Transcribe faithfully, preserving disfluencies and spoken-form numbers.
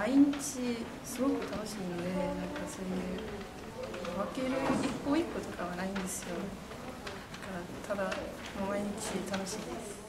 毎日すごく楽しいんで、なんかそういう分ける一歩一歩とかはないんですよ。だからただもう毎日楽しいです。